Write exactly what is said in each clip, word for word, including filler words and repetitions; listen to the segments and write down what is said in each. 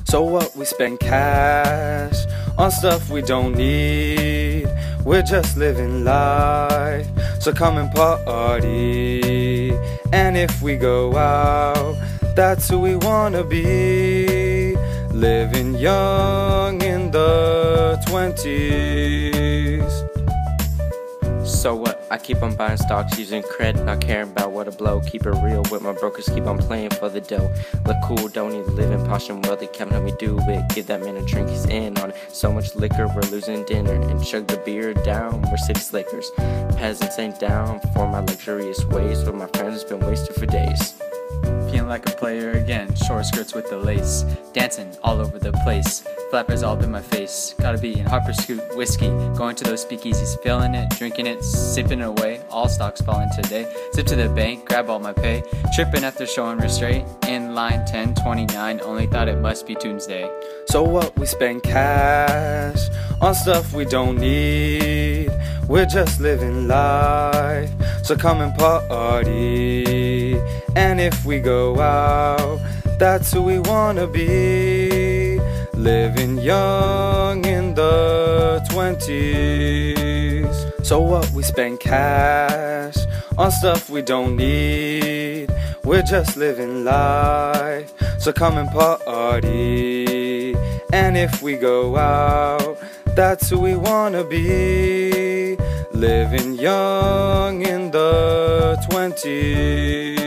So what, we spend cash on stuff we don't need. We're just living life, so come and party. And if we go out, that's who we wanna be. Living young in the twenties. So what? I keep on buying stocks, using credit, not caring about what a blow. Keep it real with my brokers, keep on playing for the dough. Look cool, don't need to live in posh and wealthy. Kevin help me do it, give that man a drink, he's in on it. So much liquor, we're losing dinner. And chug the beer down, we're city slickers. Peasants ain't down for my luxurious ways. With my friends, been wasted for days. Feeling like a player again, short skirts with the lace. Dancing all over the place, flappers all up in my face. Gotta be in Harper Scoot whiskey, going to those speakeasies, feeling it, drinking it, sipping away. All stocks falling today. Zip to the bank, grab all my pay. Tripping after showing restraint. In line ten twenty-nine, only thought it must be Tuesday. So what, we spend cash on stuff we don't need. We're just living life, so come and party. And if we go out, that's who we wanna be. Living young in the twenties. So what, we spend cash on stuff we don't need. We're just living life, so come and party. And if we go out, that's who we wanna be. Living young in the twenties.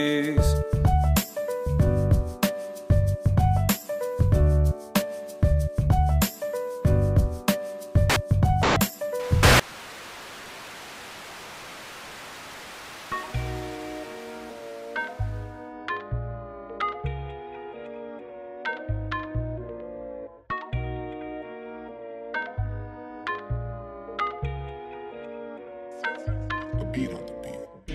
A beat on the beat.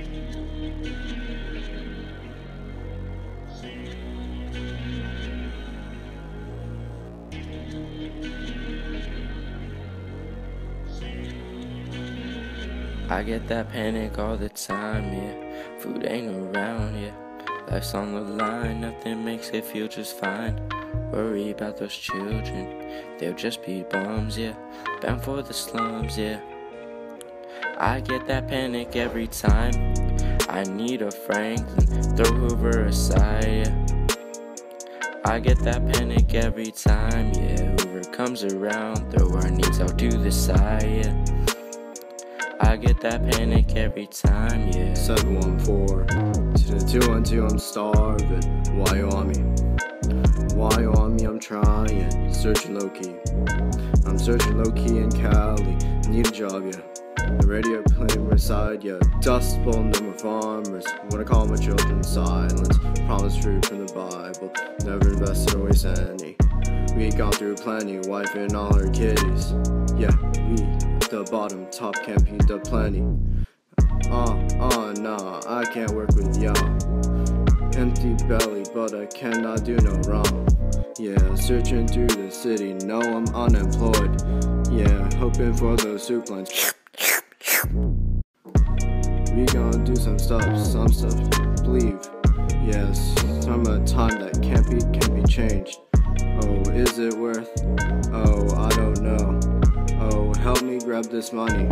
I get that panic all the time, yeah. Food ain't around, yeah. Life's on the line, nothing makes it feel just fine. Worry about those children, they'll just be bums, yeah. Bound for the slums, yeah. I get that panic every time. I need a Franklin, throw Hoover aside, yeah. I get that panic every time, yeah. Hoover comes around, throw our needs out to the side, yeah. I get that panic every time, yeah. seven one four to the two one two, I'm starving. Why you on me? Why you on me? I'm trying, searching low key. I'm searching low key in Cali. Need a job, yeah. The radio playing beside, yeah. Dust Bowl, no more farmers. Wanna call my children silence. Promise fruit from the Bible. Never invested or waste any. We gone through plenty, wife and all her kitties. Yeah, we at the bottom, top can't be the plenty. Uh, uh, nah, I can't work with y'all. Empty belly, but I cannot do no wrong. Yeah, searching through the city, no, I'm unemployed. Yeah, hoping for those soup lines. We gonna do some stuff, some stuff, believe. Yes, some of the time that can't be, can be changed. Oh, is it worth? Oh, I don't know. Oh, help me grab this money.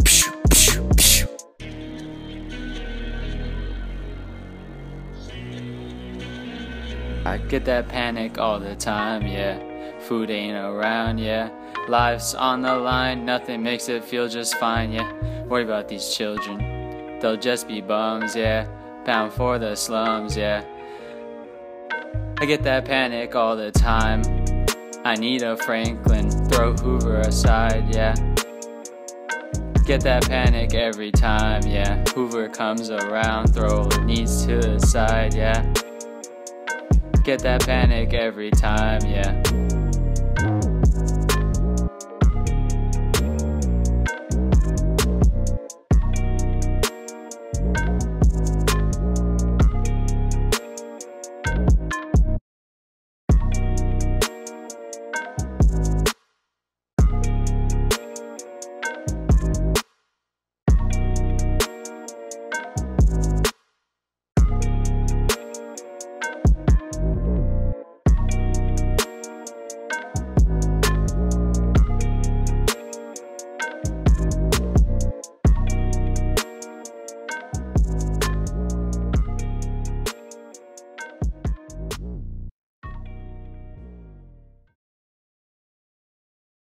I get that panic all the time, yeah. Food ain't around, yeah. Life's on the line, nothing makes it feel just fine, yeah. Worry about these children, they'll just be bums, yeah. Bound for the slums, yeah. I get that panic all the time. I need a Franklin, throw Hoover aside, yeah. Get that panic every time, yeah. Hoover comes around, throw needs to the side, yeah. Get that panic every time, yeah.